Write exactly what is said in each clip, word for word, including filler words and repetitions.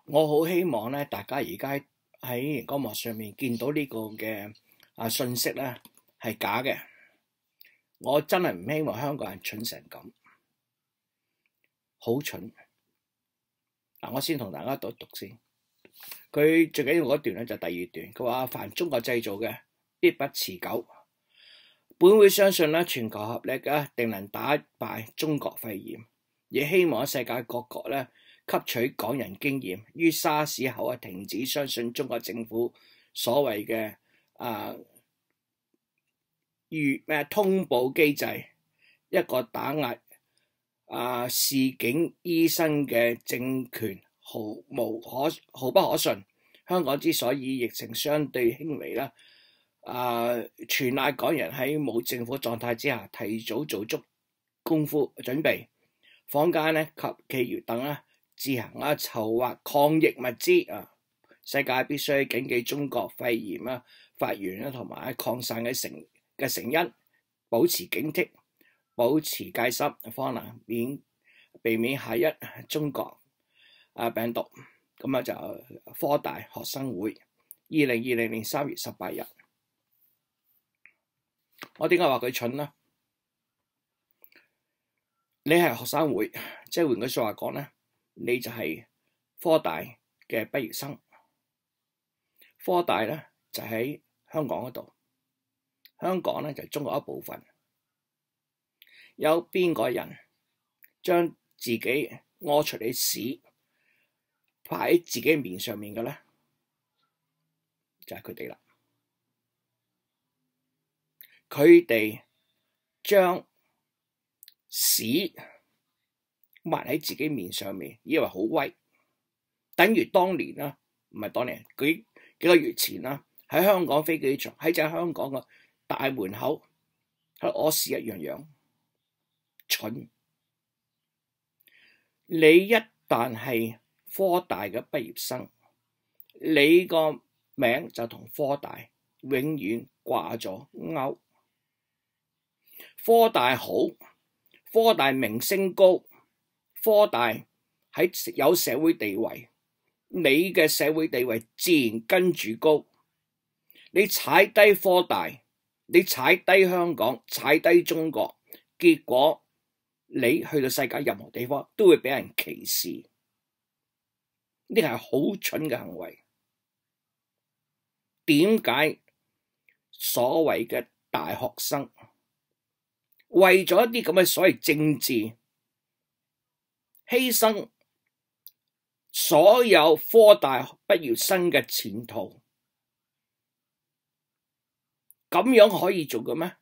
我好希望咧，大家而家喺熒光幕上面見到呢個嘅啊信息咧係假嘅。我真係唔希望香港人蠢成咁，好蠢。嗱，我先同大家讀一讀先。佢最緊要嗰段咧就第二段，佢話凡中國製造嘅必不持久。本會相信咧，全球合力啊，定能打敗中國肺炎，亦希望世界各國咧吸取港人經驗，於沙士後啊停止相信中國政府所謂嘅啊預咩通報機制，一個打壓啊市井醫生嘅政權，毫無可毫不可信。香港之所以疫情相對輕微啦，啊全賴港人喺冇政府狀態之下提早做足功夫準備，坊間咧及企業等啦自行啊籌劃抗疫物資啊。世界必須謹記中國肺炎啊發源啦同埋擴散嘅成嘅成因，保持警惕，保持戒心，方能免避免下一中國啊病毒。咁啊就科大學生會二零二零年三月十八日。我點解話佢蠢呢？你係學生會，即係換句說話講咧，你就係科大嘅畢業生。科大咧就喺香港嗰度，香港咧就係中國一部分。有邊個人將自己屙出嚟屎排喺自己面上面嘅咧？就係佢哋啦。佢哋將屎抹喺自己面上面，以為好威，等於當年啦，唔係當年，佢幾個月前啦，喺香港飛機場，喺正香港嘅大門口喺屙屎一樣樣，蠢！你一旦係科大嘅畢業生，你個名就同科大永遠掛咗鈎。科大好，科大名聲高，科大喺有社會地位，你嘅社會地位自然跟住高。你踩低科大，你踩低香港，踩低中國，結果你去到世界任何地方都會俾人歧視，呢個係好蠢嘅行為。點解所謂嘅大學生為咗一啲咁嘅所謂政治，犧牲所有科大畢業生嘅前途，咁樣可以做嘅咩？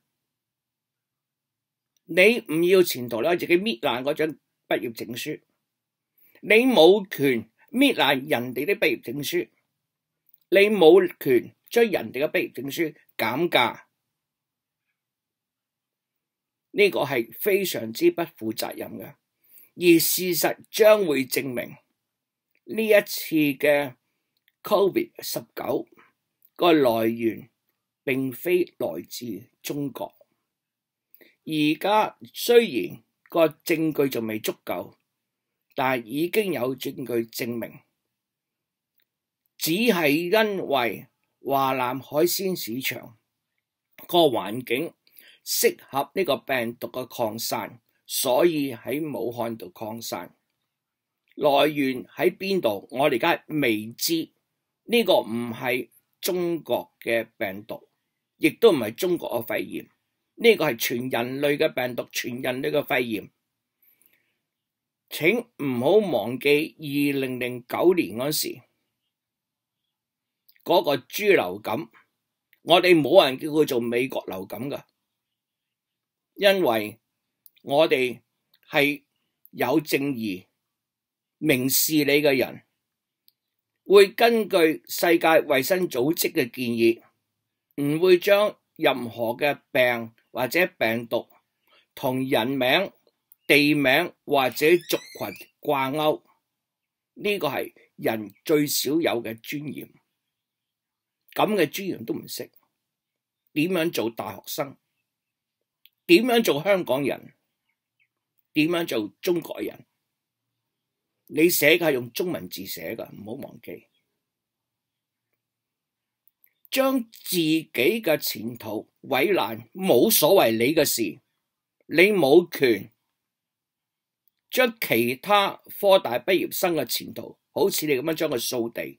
你唔要前途，你可以自己搣爛嗰張畢業證書，你冇權搣爛人哋啲畢業證書，你冇權將人哋嘅畢業證書減價。呢個係非常之不負責任嘅，而事實將會證明呢一次嘅 Covid 十九個來源並非來自中國。而家雖然個證據仲未足夠，但係已經有證據證明，只係因為華南海鮮市場個環境適合呢個病毒嘅擴散，所以喺武漢度擴散。來源喺邊度？我哋而家未知。呢個唔係中國嘅病毒，亦都唔係中國嘅肺炎。呢個係全人類嘅病毒，全人類嘅肺炎。請唔好忘記二零零九年嗰時嗰個豬流感，我哋冇人叫佢做美國流感㗎。因為我哋係有正義、明事理嘅人，會根據世界衛生組織嘅建議，唔會將任何嘅病或者病毒同人名、地名或者族群掛鈎。呢個係人最少有嘅尊嚴，咁嘅尊嚴都唔識，點樣做大學生？點樣做香港人？點樣做中國人？ 你寫嘅係用中文字寫嘅，唔好忘記。將自己嘅前途毀爛冇所謂你嘅事，你冇權將其他科大畢業生嘅前途好似你咁樣將佢掃地。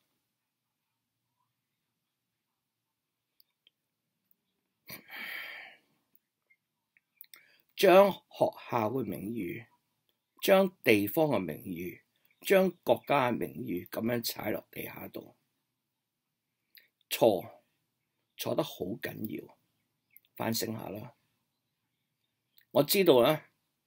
將學校嘅名譽、將地方嘅名譽、將國家嘅名譽咁樣踩落地下度，錯錯得好緊要，反省下啦。我知道咧，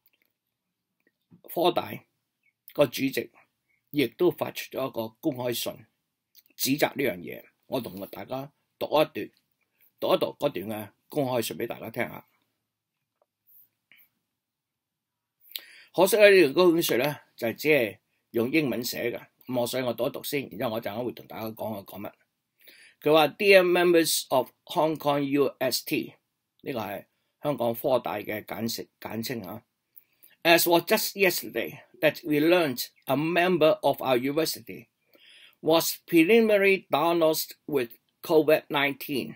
科大個主席亦都發出咗一個公開信，指責呢樣嘢。我同大家讀一段，讀一讀嗰段嘅公開信俾大家聽下。可惜咧，呢條公開信咧就係只係用英文寫嘅，咁我所以我讀一讀先，然之後我陣間會同大家講我講乜。佢話 ：Dear members of Hong Kong U S T， 呢個係香港科大嘅簡稱簡稱啊。As was just yesterday that we learned a member of our university was preliminarily diagnosed with COVID nineteen.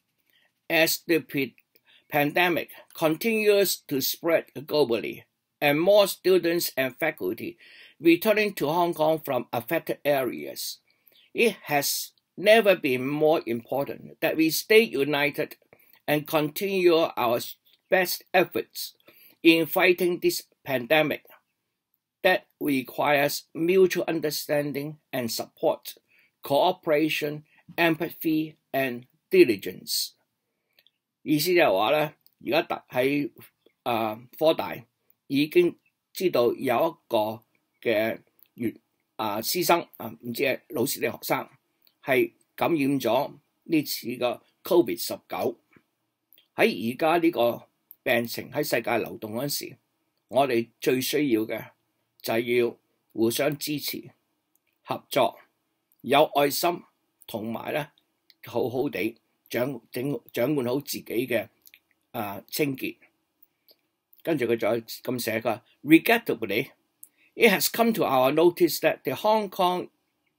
As the pandemic continues to spread globally, and more students and faculty returning to Hong Kong from affected areas, it has never been more important that we stay united and continue our best efforts in fighting this pandemic that requires mutual understanding and support, cooperation, empathy, and diligence. 意思就係話咧，而家特喺啊科大已經知道有一個嘅原啊師生啊，唔知係老師定學生係感染咗呢次嘅 Covid 十九。喺而家呢個病情喺世界流動嗰陣時，我哋最需要嘅就係要互相支持、合作、有愛心，同埋咧好好地掌整掌管好自己嘅啊清潔。跟住佢再咁寫㗎 ，Regrettably, it has come to our notice that the Hong Kong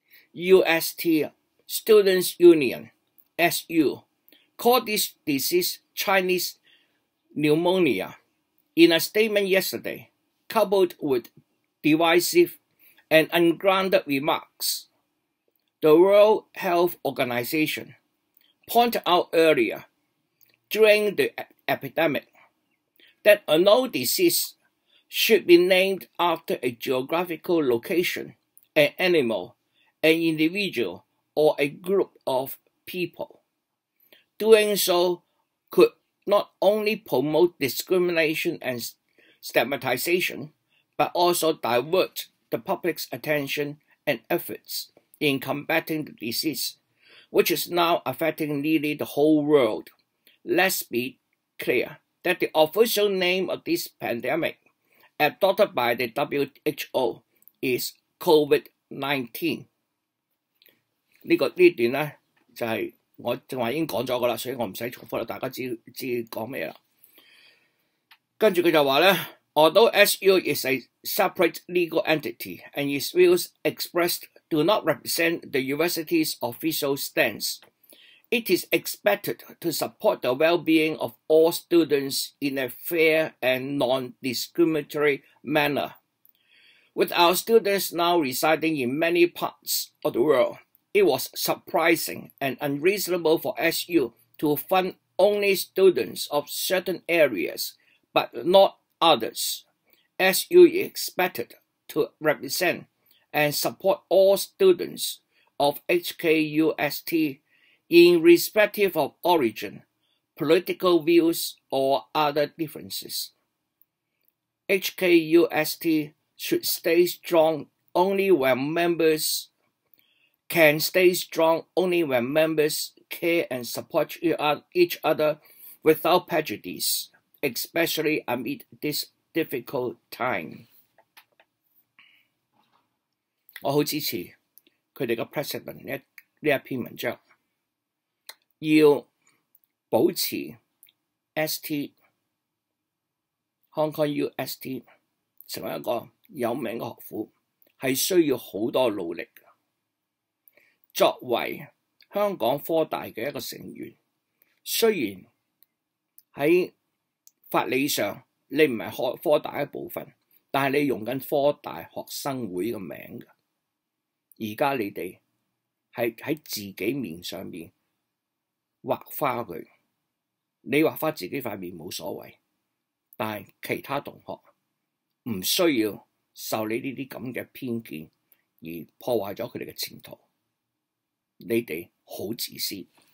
U S T Students Union (S U) called this disease Chinese pneumonia. In a statement yesterday, coupled with divisive and ungrounded remarks, the World Health Organization pointed out earlier during the epidemic that no disease should be named after a geographical location, an animal, an individual, or a group of people. Doing so could not only promote discrimination and stigmatization, but also divert the public's attention and efforts in combating the disease, which is now affecting nearly the whole world. Let's be clear that the official name of this pandemic, adopted by the W H O, is COVID nineteen. 呢個呢段咧就係、是、我正話已經講咗噶啦，所以我唔使重複啦，大家知知講咩啦。跟住佢就話咧 ，Although S U is a separate legal entity and its views expressed do not represent the university's official stance, it is expected to support the well-being of all students in a fair and non-discriminatory manner. With our students now residing in many parts of the world, it was surprising and unreasonable for S U to fund only students of certain areas, but not others. S U is expected to represent and support all students of H K U S T irrespective of origin, political views, or other differences. H K U S T should stay strong only when members can stay strong only when members care and support each other without prejudice, especially amid this difficult time. 我好支持佢哋嘅 president 呢呢一篇文章，要保持 S T Hong Kong U S T 成為一個有名嘅學府， 係需要好多努力。作為香港科大嘅一個成員，雖然喺法理上你唔係科科大一部分，但係你用緊科大學生會嘅名㗎。而家你哋係喺自己面上面畫花佢，你畫花自己塊面冇所謂，但係其他同學唔需要受你呢啲咁嘅偏見而破壞咗佢哋嘅前途。你哋好自私。